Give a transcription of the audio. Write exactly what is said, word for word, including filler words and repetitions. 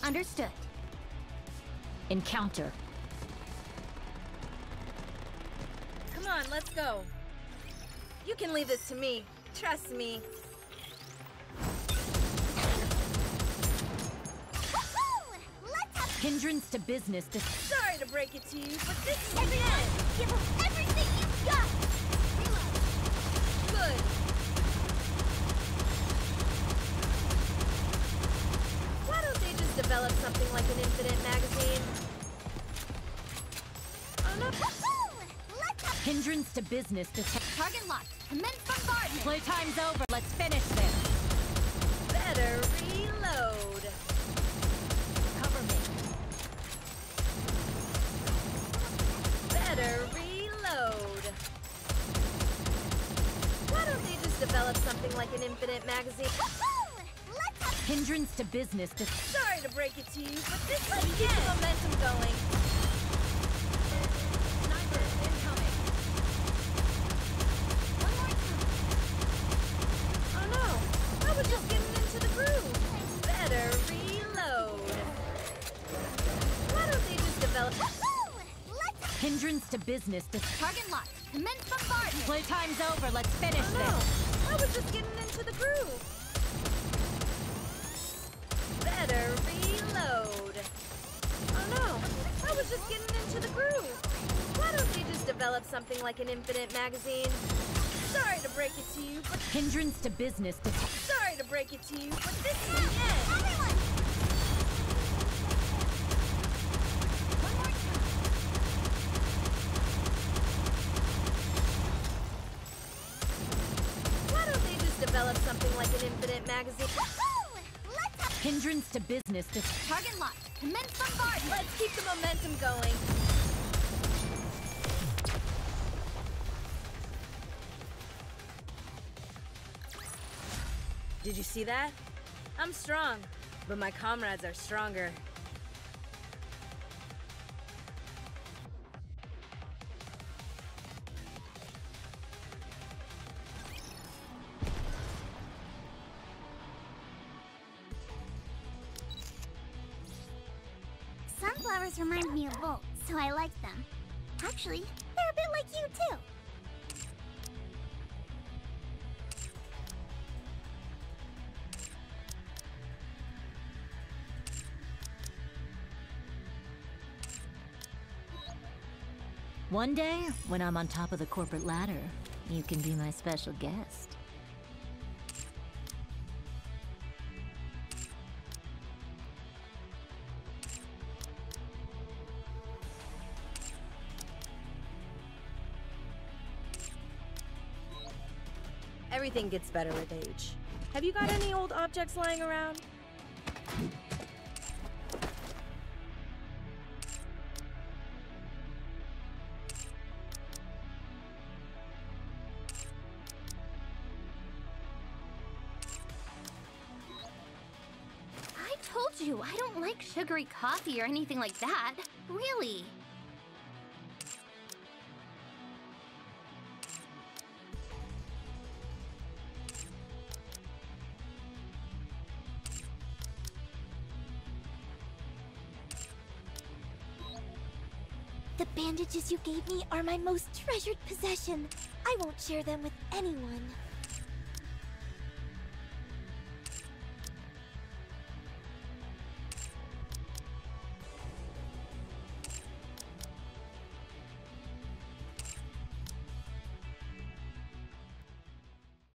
Understood. Encounter. Come on, let's go. You can leave this to me. Trust me. Hindrance to business. To Sorry to break it to you, but this is the Everyone, end. give us everything you've got! Reload. Good. Why don't they just develop something like an infinite magazine? Oh no. Let's have hindrance to business. To target locked. Commence bombardment. Playtime's over. Let's finish this. Better reload. Cover me. Better reload. Why don't they just develop something like an infinite magazine? Let's have Hindrance to business. To Sorry to break it to you, but this is keep the momentum going. sniper incoming. one more time. Oh no, I was just getting into the groove. Better reload. Why don't they just develop... Let's have Hindrance to business. To target locked. Commence bombardment. Playtime's over. Let's finish Oh no, this. I was just getting into the groove. Better reload. Oh no, I was just getting into the groove. Why don't they just develop something like an infinite magazine? Sorry to break it to you, but Hindrance to business. To sorry to break it to you, but this is the end. Everyone! One more time. Why don't they just develop something like an infinite magazine? Let's have hindrance to business. To target locked. Commence bombardment. Let's keep the momentum going. Did you see that? I'm strong, but my comrades are stronger. Sunflowers remind me of Volt, so I like them. Actually, they're a bit like you too. one day, when I'm on top of the corporate ladder, you can be my special guest. Everything gets better with age. Have you got any old objects lying around? I told you, I don't like sugary coffee or anything like that. Really. The bandages you gave me are my most treasured possession. I won't share them with anyone.